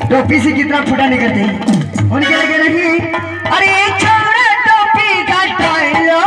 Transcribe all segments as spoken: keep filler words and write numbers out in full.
टोपी से कितना फुटा निकलते हैं उनके लगे नहीं। अरे छोड़ टोपी का टाइलो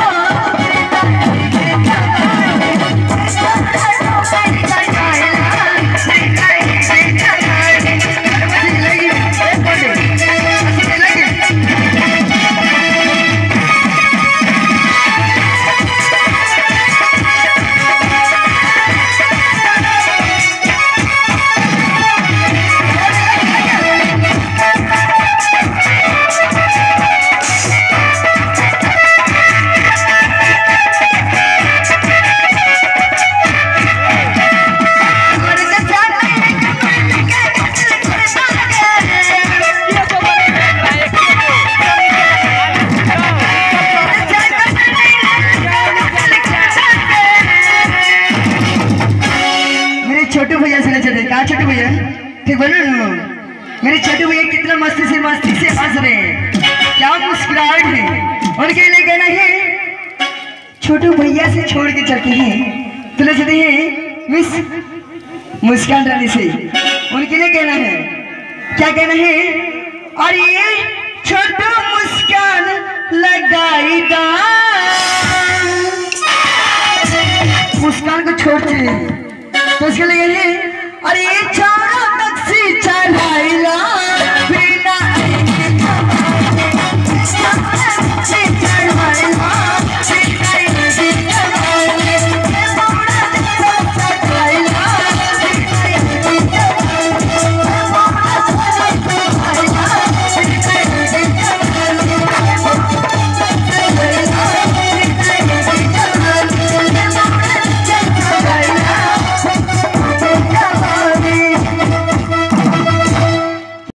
छोटू भैया से चले कहा छोटू भैया ठीक बोलो ना। मेरे छोटू भैया कितना मस्ती से मस्ती से हंस रहे हैं, क्या मुस्कुराहट है उनके लिए कहना है। छोटू भैया से छोड़ के चलते हैं तो ले चलते हैं मिस मुस्कान रानी से, उनके लिए कहना है। क्या कहना है? अरे छोटू मुस्कान लगाएगा मुस्कान को छोड़ते तो उसके लिए अरे छोड़ो टैक्सी चलाइला